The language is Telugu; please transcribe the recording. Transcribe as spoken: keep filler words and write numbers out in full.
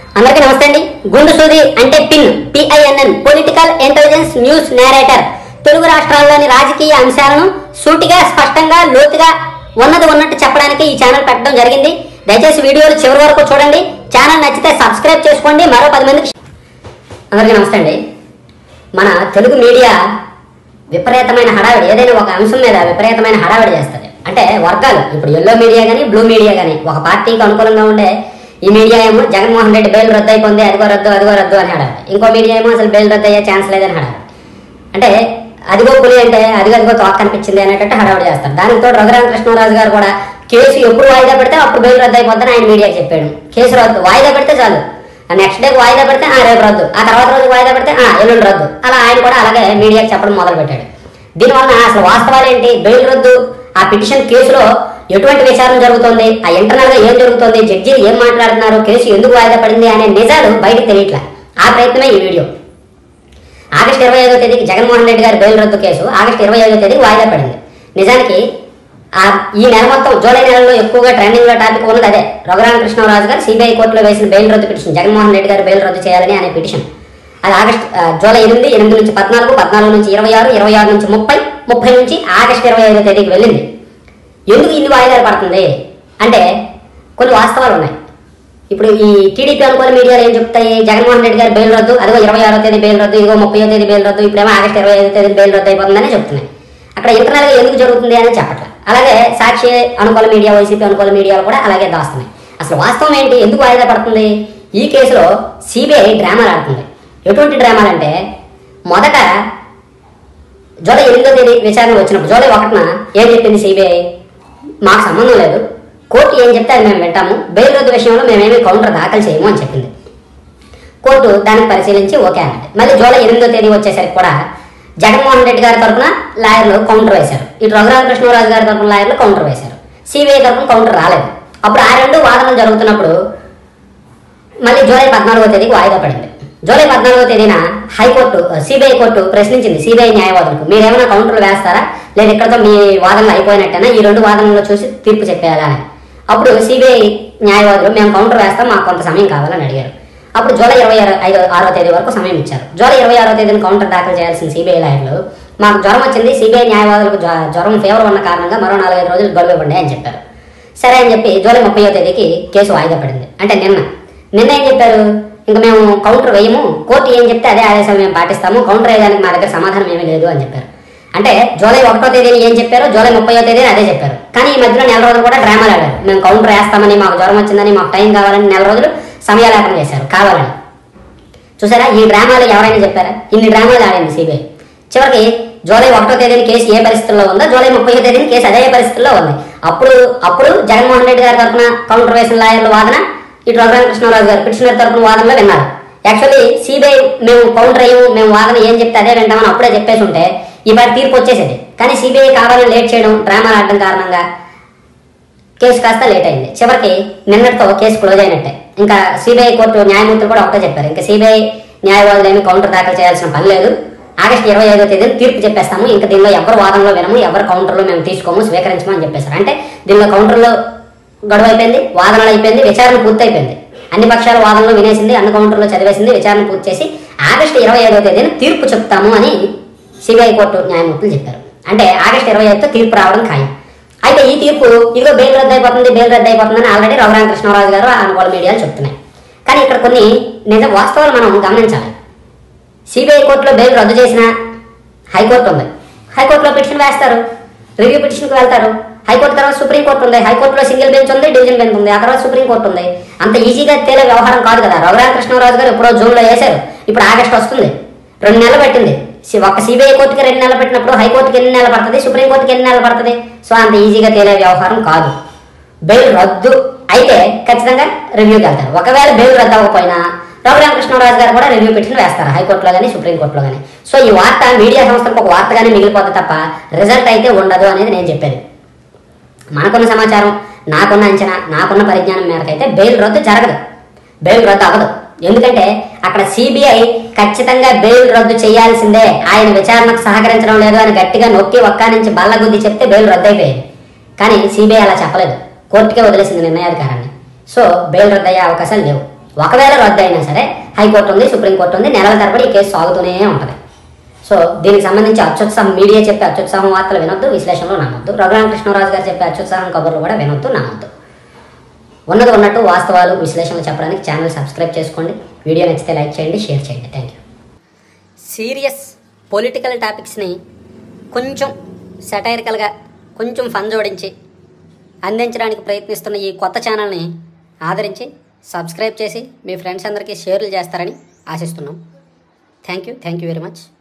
అందరికీ నమస్తే అండి. గుండు సూది అంటే pin PINN political intelligence news narrator Telugu రాష్ట్రాల్లోని రాజకీయ అంశాలను సూటిగా స్పష్టంగా లోతుగా ఉన్నది ఉన్నట్టు చెప్పడానికి ఈ ఛానల్ పెట్టడం జరిగింది. దయచేసి వీడియోలు చివరి వరకు చూడండి. ఛానల్ నచ్చితే సబ్స్క్రైబ్ చేసుకోండి. మరో పది మందికి. అందరికీ నమస్తే అండి. మన తెలుగు మీడియా విపరీతమైన హడావిడి, ఏదైనా ఒక అంశం మీద విపరీతమైన హడావిడి చేస్తుంది. అంటే వర్గాలు, ఇప్పుడు ఎల్లో మీడియా కానీ బ్లూ మీడియా కానీ, ఒక పార్టీకి అనుకూలంగా ఉండే ఈ మీడియా ఏమో జగన్మోహన్ రెడ్డి బెయిల్ రద్దు అయిపోయింది, అదిగో రద్దు అదిగో రద్దు అని హడావిడి. ఇంకో మీడియా ఏమో అసలు బెయిల్ రద్దు అయ్యే ఛాన్స్ లేదని హడావిడి. అంటే అదిగో పులి అంటే అదిగో అదిగో తోక కనిపించింది అనేటట్టు హడావిడి చేస్తారు. దానితో రఘురామకృష్ణరాజు గారు కూడా కేసు ఎప్పుడు వాయిదా పెడితే అప్పుడు బెయిల్ రద్దు అయిపోద్దని ఆయన మీడియాకి చెప్పాడు. కేసు రద్దు వాయిదా పెడితే చాలు, నెక్స్ట్ డేకి వాయిదా పెడితే ఆ రేపు రద్దు, ఆ తర్వాత రోజు వాయిదా పెడితే ఆ ఎల్లుండి రద్దు, అలా ఆయన కూడా అలాగే మీడియాకి చెప్పడం మొదలు పెట్టాడు. దీనివల్ల అసలు వాస్తవాలు ఏంటి, బెయిల్ రద్దు, ఆ పిటిషన్ కేసులో ఎటువంటి విచారణ జరుగుతుంది, ఆ ఇంటర్నల్ గా ఏం జరుగుతుంది, జడ్జీలు ఏం మాట్లాడుతున్నారు, కేసు ఎందుకు వాయిదా పడింది అనే నిజాలు బయటకు తెలియట్లే. ఆ ప్రయత్నమే ఈ వీడియో. ఆగస్టు ఇరవై ఐదో తేదీకి జగన్మోహన్ రెడ్డి గారి బెయిల్ రద్దు కేసు ఆగస్టు ఇరవై ఐదో తేదీకి వాయిదా పడింది. నిజానికి ఆ ఈ నెల మొత్తం జూలై నెలలో ఎక్కువగా ట్రెండింగ్ లో టాపిక్ ఉన్నది అదే. రఘురామకృష్ణరాజు గారు సిబిఐ కోర్టులో వేసిన బెయిల్ రద్దు పిటిషన్, జగన్మోహన్ రెడ్డి గారు బెయిల్ రద్దు చేయాలని అనే పిటిషన్. అది ఆగస్ట్ జూలై ఎనిమిది ఎనిమిది నుంచి పద్నాలుగు పద్నాలుగు నుంచి ఇరవై ఆరు ఇరవై ఆరు నుంచి ముప్పై ముప్పై నుంచి ఆగస్టు ఇరవై ఐదో తేదీకి వెళ్ళింది. ఎందుకు ఇన్ని వాయిదాలు పడుతుంది అంటే కొన్ని వాస్తవాలు ఉన్నాయి. ఇప్పుడు ఈ టీడీపీ అనుకూల మీడియాలు ఏం చెప్తాయి, జగన్మోహన్ రెడ్డి గారు బెయిల్ రద్దు, అదిగో ఇరవై ఆరో తేదీ బెయిల్ రద్దు, ఇదిగో ముప్పై తేదీ బెయిల్ రద్దు, ఇప్పుడేమో ఆగస్టు ఇరవై ఐదో తేదీ బెయిల్ రద్దు అయిపోతుందని చెప్తున్నాయి. అక్కడ ఇంటర్నల్ గా ఎందుకు జరుగుతుంది అని చెప్పట్ల. అలాగే సాక్షి అనుకూల మీడియా, వైసీపీ అనుకూల మీడియాలు కూడా అలాగే దాస్తున్నాయి. అసలు వాస్తవం ఏంటి, ఎందుకు వాయిదా పడుతుంది? ఈ కేసులో సిబిఐ డ్రామాలు ఆడుతుంది. ఎటువంటి డ్రామాలు అంటే, మొదట జూలై ఎనిమిదో తేదీ విచారణ వచ్చినప్పుడు జూలై ఒకటిన ఏం చెప్పింది సిబిఐ, మాకు సంబంధం లేదు, కోర్టు ఏం చెప్తే అది మేము వింటాము, బెయిల్ రద్దు విషయంలో మేమేమీ కౌంటర్ దాఖలు చేయము అని చెప్పింది. కోర్టు దాన్ని పరిశీలించి ఓకే అన్నది. మళ్ళీ జూలై ఎనిమిదో తేదీ వచ్చేసరికి కూడా జగన్మోహన్ రెడ్డి గారి తరఫున లాయర్లు కౌంటర్ వేశారు, ఇటు రఘురామకృష్ణరాజు గారి తరఫున లాయర్లు కౌంటర్ వేశారు, సిబిఐ తరఫున కౌంటర్ రాలేదు. అప్పుడు ఆ రెండు వాదనలు జరుగుతున్నప్పుడు మళ్ళీ జూలై పద్నాలుగో తేదీకి వాయిదా పడింది. జూలై పద్నాలుగో తేదీన హైకోర్టు సిబిఐ కోర్టు ప్రశ్నించింది సిబిఐ న్యాయవాదులకు, మీరేమైనా కౌంటర్లు వేస్తారా, లేదు ఇక్కడతో మీ వాదనలు అయిపోయినట్టేనా, ఈ రెండు వాదనల్లో చూసి తీర్పు చెప్పేయాలా అని. అప్పుడు సిబిఐ న్యాయవాదులు మేము కౌంటర్ వేస్తాం, మాకు కొంత సమయం కావాలని అడిగారు. అప్పుడు జూలై ఇరవై ఐదో ఆరో తేదీ వరకు సమయం ఇచ్చారు. జూలై ఇరవై ఆరో తేదీని కౌంటర్ దాఖలు చేయాల్సిన సిబిఐ లాయర్లు మాకు జ్వరం వచ్చింది, సిబిఐ న్యాయవాదులకు జ్వరం ఫీవర్ ఉన్న కారణంగా మరో నాలుగైదు రోజులు గడువు ఇవ్వండి అని చెప్పారు. సరే అని చెప్పి జూలై ముప్పయో తేదీకి కేసు వాయిదా పడింది. అంటే నిన్న నిన్న ఏం చెప్పారు, ఇంకా మేము కౌంటర్ వేయము, కోర్టు ఏం చెప్తే అదే ఆదేశాలు మేము పాటిస్తాము, కౌంటర్ వేయడానికి మా దగ్గర సమాధానం ఏమీ లేదు అని చెప్పారు. అంటే జూలై ఒకటో తేదీని ఏం చెప్పారో జూలై ముప్పయో తేదీని అదే చెప్పారు. కానీ ఈ మధ్యలో నెల రోజులు కూడా డ్రామాలు ఆడారు. మేము కౌంటర్ వేస్తామని, మాకు జ్వరం వచ్చిందని, మాకు టైం కావాలని నెల రోజులు సమయాలేపన చేశారు కావాలని. చూసారా, ఈ డ్రామాలు ఎవరైనా చెప్పారా? ఇన్ని డ్రామాలు ఆడింది సిబిఐ. చివరికి జూలై ఒకటో తేదీని కేసు ఏ పరిస్థితుల్లో ఉందో జూలై ముప్పయో తేదీని కేసు అదే పరిస్థితుల్లో ఉంది. అప్పుడు అప్పుడు జగన్మోహన్ రెడ్డి గారి తరఫున కౌంటర్ వేసిన లాయర్ల వాదన, ఇటు రఘురామకృష్ణరాజు గారు పిటిషనర్ తరఫున వాదనలో విన్నారు. యాక్చువల్లీ సిబిఐ మేము కౌంటర్ అయ్యము, మేము వాదన ఏం చెప్తే అదే వింటామని అప్పుడే చెప్పేసి ఉంటే ఈ పాటి తీర్పు వచ్చేసేది. కానీ సిబిఐ కావాలని లేట్ చేయడం, డ్రామాలు ఆడడం కారణంగా కేసు కాస్త లేట్ అయింది. చివరికి నిన్నటితో కేసు క్లోజ్ అయినట్టే. ఇంకా సిబిఐ కోర్టు న్యాయమూర్తులు కూడా ఒకటే చెప్పారు, ఇంకా సిబిఐ న్యాయవాదులు ఏమి కౌంటర్ దాఖలు చేయాల్సిన పని లేదు, ఆగస్టు ఇరవై ఐదో తేదీని తీర్పు చెప్పేస్తాము, ఇంకా దీనిలో ఎవరు వాదనలో వినము, ఎవరు కౌంటర్లో మేము తీసుకోము, స్వీకరించము అని చెప్పేశారు. అంటే దీనిలో కౌంటర్లో గడువు అయిపోయింది, వాదనలు అయిపోయింది, విచారణ పూర్తి అయిపోయింది, అన్ని పక్షాల వాదనలు వినేసింది, అన్ని కౌంటర్లో చదివేసింది, విచారణ పూర్తి చేసి ఆగస్టు ఇరవై ఐదో తేదీని తీర్పు చెప్తాము అని సిబిఐ కోర్టు న్యాయమూర్తులు చెప్పారు. అంటే ఆగస్టు ఇరవై ఐదుతో తీర్పు రావడం ఖాయం. అయితే ఈ తీర్పు ఇదిగో బెయిల్ రద్దు అయిపోతుంది, బెయిల్ రద్దు అయిపోతుందని ఆల్రెడీ రఘురామకృష్ణరాజు గారు అనుకూల మీడియాలు చెప్తున్నాయి. కానీ ఇక్కడ కొన్ని నిజ వాస్తవాలు మనం గమనించాలి. సిబిఐ కోర్టులో బెయిల్ రద్దు చేసిన హైకోర్టు ఉంది, హైకోర్టులో పిటిషన్ వేస్తారు, రివ్యూ పిటిషన్కి వెళ్తారు, హైకోర్టు తర్వాత సుప్రీంకోర్టు ఉంది, హైకోర్టులో సింగిల్ బెంచ్ ఉంది, డివిజన్ బెంచ్ ఉంది, ఆ తర్వాత సుప్రీంకోర్టు ఉంది. అంత ఈజీగా తేలే వ్యవహారం కాదు కదా. రఘురామకృష్ణరాజు గారు ఎప్పుడో జూన్లో వేశారు, ఇప్పుడు ఆగస్టు వస్తుంది, రెండు నెలలు పట్టింది. ఒక సిబిఐ కోర్టుకి రెండు నెలలు పెట్టినప్పుడు హైకోర్టుకి ఎన్ని నెలలు పడుతుంది, సుప్రీంకోర్టుకి ఎన్ని నెలలు పడుతుంది? సో అంత ఈజీగా తేలే వ్యవహారం కాదు. బెయిల్ రద్దు అయితే ఖచ్చితంగా రివ్యూకి వెళ్తారు. ఒకవేళ బెయిల్ రద్దు అవ్వకపోయినా రఘురామకృష్ణరాజు గారు కూడా రివ్యూ పిటిషన్ వేస్తారు, హైకోర్టులో కానీ సుప్రీంకోర్టులో కానీ. సో ఈ వార్త మీడియా సంస్థలకు ఒక వార్తగానే మిగిలిపోతుంది తప్ప రిజల్ట్ అయితే ఉండదు అనేది నేను చెప్పేది. మనకున్న సమాచారం, నాకున్న అంచనా, నాకున్న పరిజ్ఞానం మేరకు అయితే బెయిల్ రద్దు జరగదు, బెయిల్ రద్దు అవ్వదు. ఎందుకంటే అక్కడ సిబిఐ ఖచ్చితంగా బెయిల్ రద్దు చేయాల్సిందే, ఆయన విచారణకు సహకరించడం లేదు అని గట్టిగా నొక్కి ఒక్క నుంచి బల్లగుద్ది చెప్తే బెయిల్ రద్దు అయిపోయేది. కానీ సిబిఐ అలా చెప్పలేదు, కోర్టుకే వదిలేసింది నిర్ణయాధికారాన్ని. సో బెయిల్ రద్దు అయ్యే అవకాశాలు లేవు. ఒకవేళ రద్దు అయినా సరే హైకోర్టు ఉంది, సుప్రీంకోర్టు ఉంది, నెలల తరబడి ఈ కేసు సాగుతూనే ఉంటుంది. సో దీనికి సంబంధించి అత్యుత్సాహం మీడియా చెప్పే అత్యుత్సాహం వార్తలు వినొద్దు, విశ్లేషణలో నమ్మొద్దు. రఘురామకృష్ణరాజు గారు చెప్పే అత్యుత్సాహం కబుర్లు కూడా వినొద్దు, నమ్మొద్దు. ఉన్నది ఉన్నట్టు వాస్తవాలు విశ్లేషణలు చెప్పడానికి ఛానల్ సబ్స్క్రైబ్ చేసుకోండి. వీడియో నచ్చితే లైక్ చేయండి, షేర్ చేయండి. Thank you. సీరియస్ పొలిటికల్ టాపిక్స్ని కొంచెం సెటైరికల్గా కొంచెం ఫన్ జోడించి అందించడానికి ప్రయత్నిస్తున్న ఈ కొత్త ఛానల్ని ఆదరించి సబ్స్క్రైబ్ చేసి మీ ఫ్రెండ్స్ అందరికీ షేర్లు చేస్తారని ఆశిస్తున్నాం. Thank you thank you very much.